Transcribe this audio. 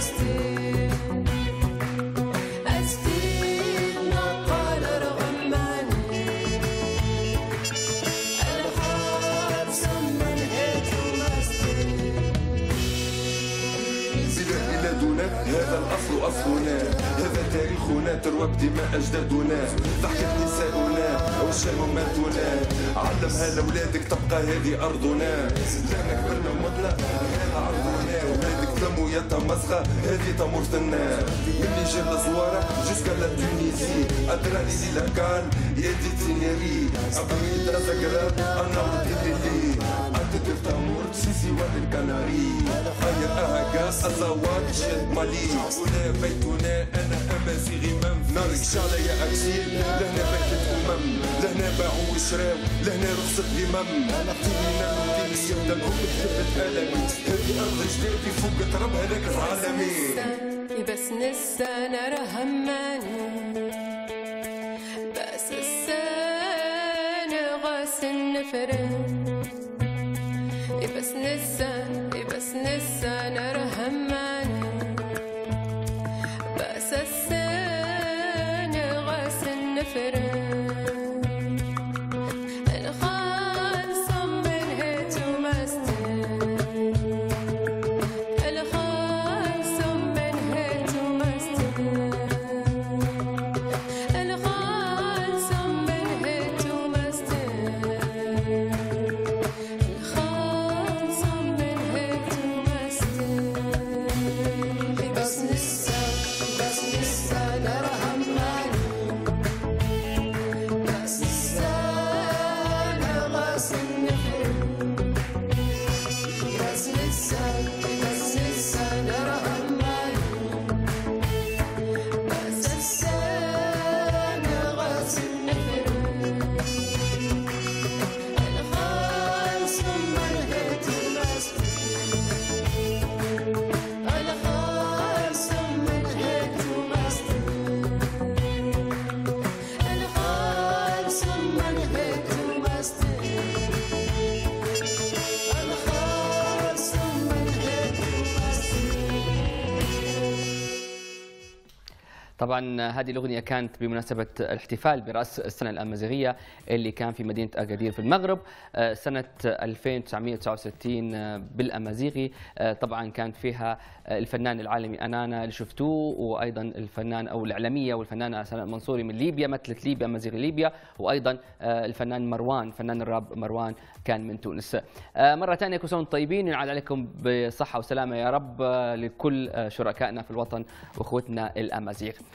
هذا الأصل أصلنا، هذا تاريخنا، تروى بدماء أجدادنا، ضحكت نساؤنا وشام ماتنا، علمها لأولادك تبقى هذه أرضنا، لا نكبرنا ومضنا هذا عرضنا، ولادك ثمو يتمسخة هذه تمرتنا، من نيجر لزوارة جوسكا لا تونيزي، أدراني دي لاكان يدي تينيري، أبوي دراسة قراب أنا ودي أنت تامور سيسي وادي الكناري، خير أهاكا الزوات شد مالي، هنا بيتنا أنا أمازيغي منف، نارك شالة يا أكسيل، لهنا بيت الأمم، لهنا باعوا وشراو، لهنا رخصة الإمام، تينا نودي يبدا الأم تثبت ألمي، هذه أرض جدادي فوق تراب هذاك العالمي، بس نستنى رهماني، بس السنة غاسل نفرن، بس نستنى رهماني، بس السنة غاسل نفرن. طبعا هذه الأغنية كانت بمناسبة الاحتفال برأس السنة الأمازيغية اللي كان في مدينة أكادير في المغرب سنة 1969 بالأمازيغي. طبعا كان فيها الفنان العالمي أنانا اللي شفتوه، وأيضا الفنان أو الإعلامية والفنانة سناء منصوري من ليبيا مثلت ليبيا أمازيغي ليبيا، وأيضا الفنان مروان فنان الراب مروان كان من تونس. مرة ثانية كل سنة وانتم طيبين، ينعاد عليكم بصحة وسلامة يا رب لكل شركائنا في الوطن وأخوتنا الأمازيغ.